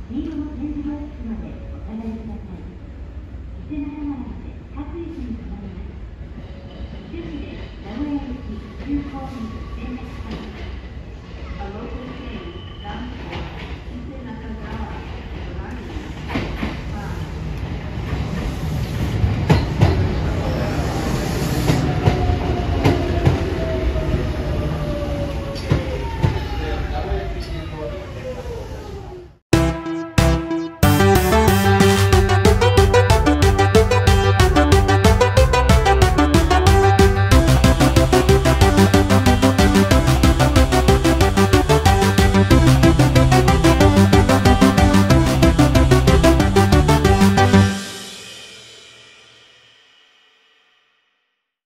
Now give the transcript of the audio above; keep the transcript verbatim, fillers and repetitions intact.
黄色の点字ブロックまでお下がりください。伊勢原川まで各駅に停まります。終始で名古屋駅急行便